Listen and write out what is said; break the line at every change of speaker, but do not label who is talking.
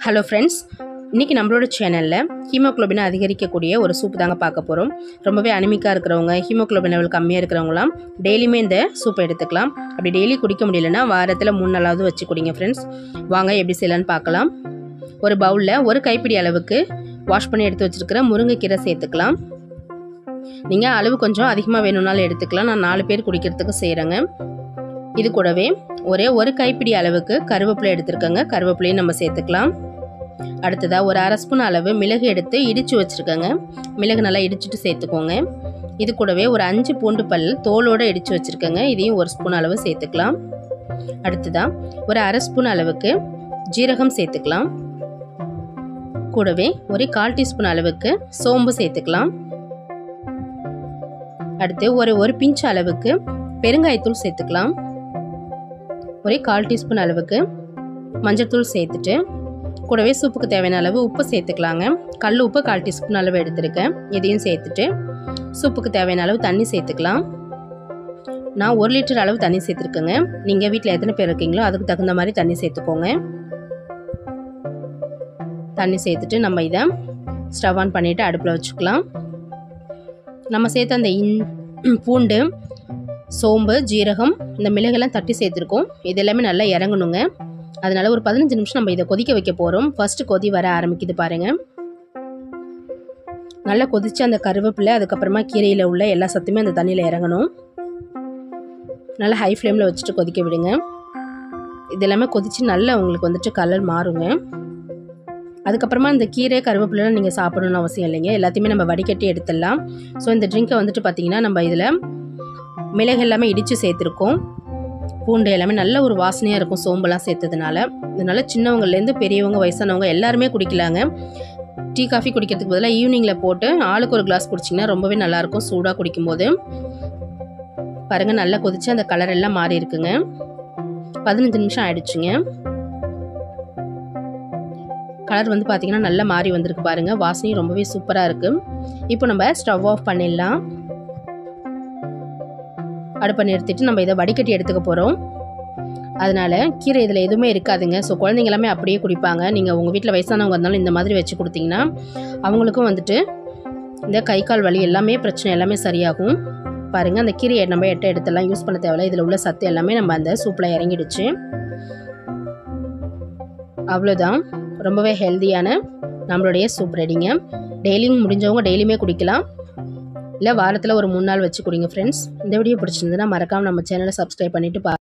Hello friends, இன்றைக்கி நம்மளோட சேனலில் ஹீமோக்ளோபினை அதிகரிக்கக்கூடிய ஒரு சூப் தாங்க பார்க்க போகிறோம். ரொம்பவே அனிமிக்காக இருக்கிறவங்க, ஹீமோக்ளோபின் லெவல் கம்மியாக இருக்கிறவங்களாம் டெய்லியுமே இந்த சூப்பை எடுத்துக்கலாம். அப்படி டெய்லி குடிக்க முடியலன்னா வாரத்தில் 3 நாளாவது வச்சு குடிங்க ஃப்ரெண்ட்ஸ். வாங்க எப்படி செய்யலான்னு பார்க்கலாம். ஒரு பவுலில் ஒரு கைப்பிடி அளவுக்கு வாஷ் பண்ணி எடுத்து வச்சுருக்கிற முருங்கைக்கீரை சேர்த்துக்கலாம். நீங்கள் அளவு கொஞ்சம் அதிகமாக வேணும்னாலும் எடுத்துக்கலாம். நான் 4 பேர் குடிக்கிறதுக்கு செய்கிறேங்க. இது கூடவே ஒரு கைப்பிடி அளவுக்கு கருவேப்பிலை எடுத்துருக்கேங்க. கருவேப்பிலையும் நம்ம சேர்த்துக்கலாம். அடுத்ததாக ஒரு அரை ஸ்பூன் அளவு மிளகு எடுத்து இடித்து வச்சுருக்கேங்க. மிளகு நல்லா இடிச்சுட்டு சேர்த்துக்கோங்க. இது கூடவே ஒரு 5 பூண்டு பல் தோலோடு இடித்து வச்சுருக்கேங்க. இதையும் 1 ஸ்பூன் அளவு சேர்த்துக்கலாம். அடுத்ததாக ஒரு அரை ஸ்பூன் அளவுக்கு ஜீரகம் சேர்த்துக்கலாம். கூடவே ஒரு 1/4 டீஸ்பூன் அளவுக்கு சோம்பு சேர்த்துக்கலாம். அடுத்து ஒரு பிஞ்ச் அளவுக்கு பெருங்காயத்தூள் சேர்த்துக்கலாம். 1/4 டீஸ்பூன் அளவுக்கு மஞ்சள் தூள் சேர்த்துட்டு கூடவே சூப்புக்கு தேவையான அளவு உப்பு சேர்த்துக்கலாங்க. கல் உப்பு 1/4 டீஸ்பூன் அளவு எடுத்துருக்கேன். இதையும் சேர்த்துட்டு சூப்புக்கு தேவையான அளவு தண்ணி சேர்த்துக்கலாம். நான் 1 லிட்டர் அளவு தண்ணி சேர்த்துருக்கேங்க. நீங்கள் வீட்டில் எத்தனை பேர் இருக்கீங்களோ அதுக்கு தகுந்த மாதிரி தண்ணி சேர்த்துக்கோங்க. தண்ணி சேர்த்துட்டு நம்ம இதை ஸ்டவ் ஆன் பண்ணிவிட்டு அடுப்பில் வச்சுக்கலாம். நம்ம சேர்த்த அந்த பூண்டு, சோம்பு, ஜீரகம், இந்த மிளகெல்லாம் தட்டி சேர்த்துருக்கோம். இது எல்லாமே நல்லா இறங்கணுங்க. அதனால் ஒரு 15 நிமிஷம் நம்ம இதை கொதிக்க வைக்க போகிறோம். ஃபஸ்ட்டு கொதி வர ஆரம்பிக்குது பாருங்கள். நல்லா கொதித்து அந்த கருவேப்பிலை அதுக்கப்புறமா கீரையில் உள்ள எல்லா சத்துமே அந்த தண்ணியில் இறங்கணும். நல்லா ஹை ஃப்ளேமில் வச்சுட்டு கொதிக்க விடுங்க. இது எல்லாமே கொதித்து நல்லா உங்களுக்கு வந்துட்டு கலர் மாறுங்க. அதுக்கப்புறமா இந்த கீரை கருவேப்பிலாம் நீங்கள் சாப்பிடணும்னு அவசியம் இல்லைங்க. எல்லாத்தையுமே நம்ம வடிகட்டி எடுத்துடலாம். ஸோ இந்த ட்ரிங்கை வந்துட்டு பார்த்திங்கன்னா நம்ம இதில் மிளகு எல்லாமே இடித்து சேர்த்துருக்கோம். பூண்டு எல்லாமே நல்ல ஒரு வாசனையாக இருக்கும் சோம்பெல்லாம் சேர்த்ததுனால. இதனால் சின்னவங்கலேருந்து பெரியவங்க, வயசானவங்க எல்லாருமே குடிக்கலாங்க. டீ காஃபி குடிக்கிறதுக்கு பதிலாக ஈவினிங்கில் போட்டு ஆளுக்கு ஒரு கிளாஸ் குடிச்சிங்கன்னா ரொம்பவே நல்லாயிருக்கும் சூடாக குடிக்கும்போது. பாருங்கள் நல்லா கொதித்து அந்த கலர் எல்லாம் மாறி இருக்குங்க. 15 நிமிஷம் ஆயிடுச்சுங்க. கலர் வந்து பார்த்திங்கன்னா நல்லா மாறி வந்திருக்கு பாருங்கள். வாசனையும் ரொம்பவே சூப்பராக இருக்குது. இப்போ நம்ம ஸ்டவ் ஆஃப் பண்ணிடலாம். அடுப்பை நிறுத்திட்டு நம்ம இதை வடிகட்டி எடுத்துக்க போகிறோம். அதனால் கீரை இதில் எதுவுமே இருக்காதுங்க. ஸோ குழந்தைங்க எல்லாமே அப்படியே குடிப்பாங்க. நீங்கள் உங்கள் வீட்டில் வயசானவங்க இருந்தாலும் இந்த மாதிரி வச்சு கொடுத்தீங்கன்னா அவங்களுக்கும் வந்துட்டு இந்த கை கால் வலி எல்லாமே பிரச்சனை எல்லாமே சரியாகும். பாருங்கள் அந்த கீரையை நம்ம எடுத்தெல்லாம் யூஸ் பண்ண தேவையில்ல. இதில் உள்ள சத்து எல்லாமே நம்ம அந்த சூப்பில் இறங்கிடுச்சு. அவ்வளோதான், ரொம்பவே ஹெல்த்தியான நம்மளுடைய சூப் ரெடிங்க. டெய்லியும் முடிஞ்சவங்க டெய்லியுமே குடிக்கலாம். இல்லை வாரத்தில் ஒரு 3 நாள் வச்சு குடிங்க ஃப்ரெண்ட்ஸ். இந்த வீடியோ பிடிச்சிருந்ததுன்னா மறக்காமல் நம்ம சேனலை சப்ஸ்கிரைப் பண்ணிவிட்டு